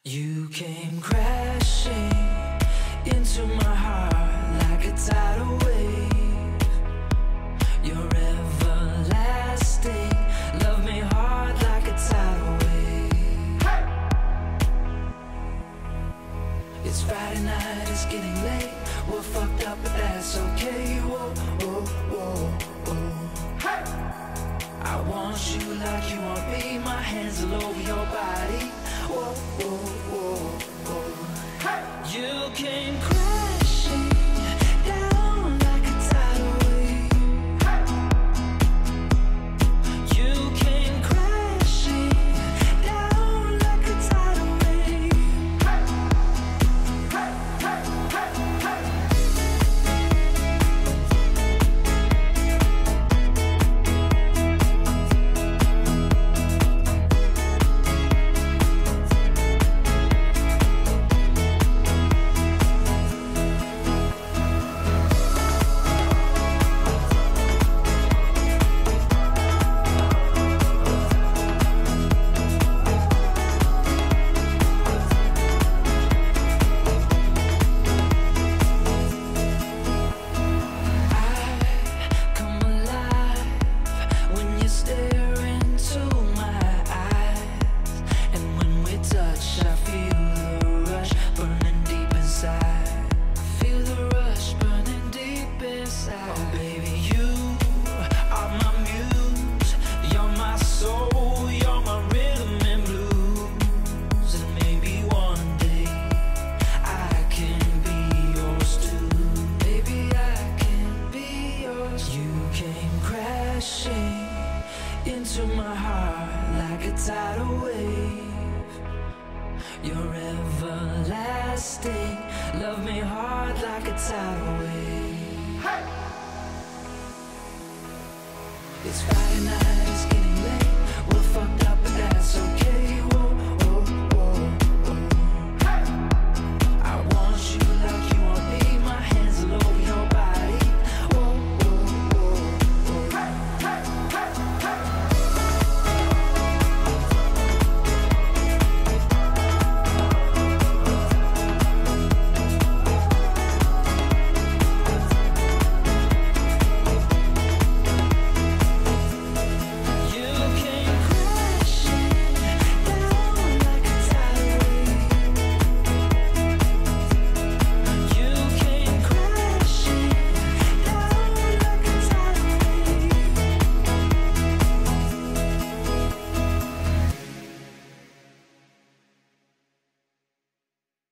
You came crashing into my heart like a tidal wave. You're everlasting, love me hard like a tidal wave. Hey! It's Friday night, it's getting late. We're fucked up, but that's okay. Whoa, whoa, whoa, whoa. Hey! I want you like you want me. My hands all over your body. Whoa, whoa, whoa, whoa. Hey! You came crashing down like a tidal wave. Hey! You came crashing down like a tidal wave. Hey! Hey, hey, hey, hey. Into my heart like a tidal wave. You're everlasting, love me hard like a tidal wave. Hey! It's Friday night.